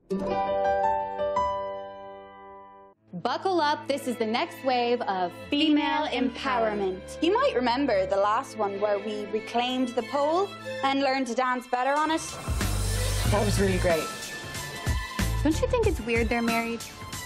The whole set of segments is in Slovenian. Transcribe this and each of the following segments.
Buckle up, this is the next wave of female empowerment. You might remember the last one where we reclaimed the pole and learned to dance better on it. That was really great. Don't you think it's weird they're married?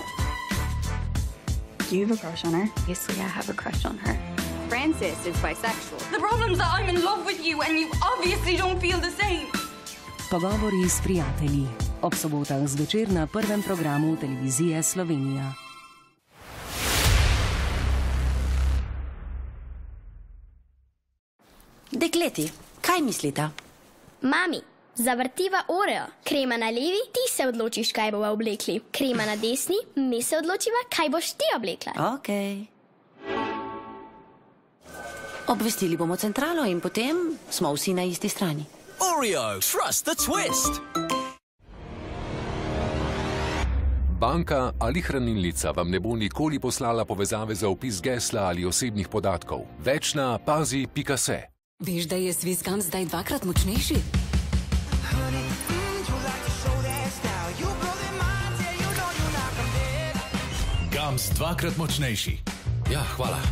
Do you have a crush on her? Obviously, I have a crush on her. Francis is bisexual. The problem's that I'm in love with you and you obviously don't feel the same. Pogovori s prijatelji. Ob sobotah zvečer na prvem programu televizije Slovenija. Dekleti, kaj mislite? Mami, zavrtiva Oreo. Krema na levi, ti se odločiš, kaj bova oblekli. Krema na desni, mi se odločiva, kaj boš ti oblekla. Okej. Obvestili bomo centralo in potem smo vsi na isti strani. Oreo, trust the twist! Banka ali hranilnica vam ne bo nikoli poslala povezave za vpis gesla ali osebnih podatkov. Več na pazi.se. Veš, da je Swissgums zdaj dvakrat močnejši? Gums dvakrat močnejši. Ja, hvala.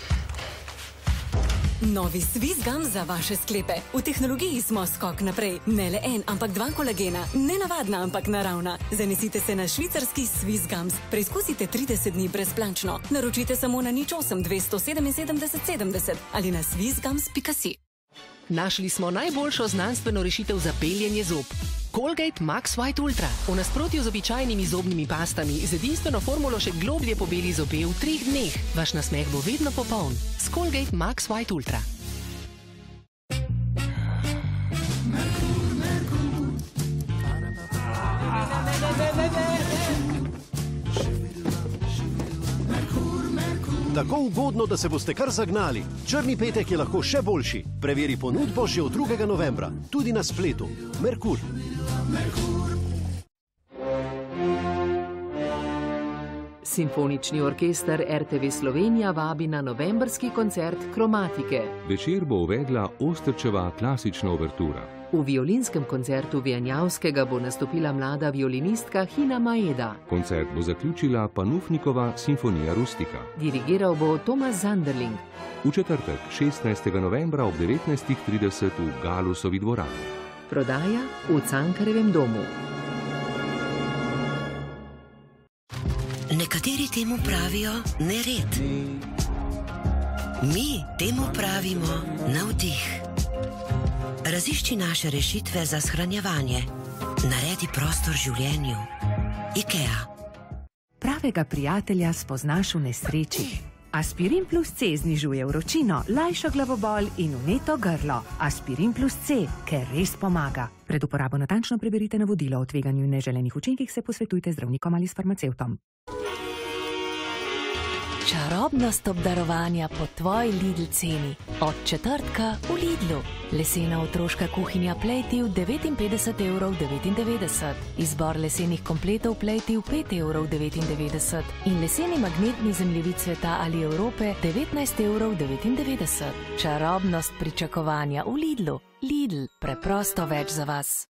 Novi Swissgums za vaše sklepe. V tehnologiji smo skok naprej. Ne le en, ampak dva kolagena. Ne navadna, ampak naravna. Zanesite se na švicarski Swissgums. Preizkusite 30 dni brezplačno. Naročite samo na 08 277 70 ali na swissgums.si. Našli smo najboljšo znanstveno rešitev za peljenje zob. Colgate Max White Ultra. V nasprotju z običajnimi zobnimi pastami z edinstveno formulo še globlje pobeli zobe v 3 dneh. Vaš nasmeh bo vedno popoln. S Colgate Max White Ultra. Tako ugodno, da se boste kar zagnali. Črni petek je lahko še boljši. Preveri ponudbo že od 2. novembra. Tudi na spletu. Merkur. Simfonični orkester RTV Slovenija vabi na novembrski koncert Kromatike. Večer bo uvedla Ostrčeva klasična uvertura. V violinskem koncertu Vijanjavskega bo nastopila mlada violinistka Hina Maeda. Koncert bo zaključila Panufnikova Simfonija Rustika. Dirigiral bo Tomas Zanderling. V četrtek, 16. novembra ob 19:30 v Galusovi dvorani. Prodaja v Cankarjevem domu. Nekateri temu pravijo nered. Mi temu pravimo navdih. Razišči naše rešitve za shranjevanje. Naredi prostor življenju. IKEA. Pravega prijatelja spoznaš v nesreči. Aspirin plus C znižuje vročino, lajša glavobol in vneto grlo. Aspirin plus C, ker res pomaga. Pred uporabo natančno preberite navodilo o tveganju in neželenih učinkih, se posvetujte z zdravnikom ali s farmacevtom. Čarobnost obdarovanja po tvoji Lidl ceni. Od četrtka v Lidlu. Lesena otroška kuhinja Playtiv 59,99 €. Izbor lesenih kompletov Playtiv 5,99 € in leseni magnetni zemljevid sveta ali Evrope 19,99 €. Čarobnost pričakovanja v Lidlu. Lidl, preprosto več za vas.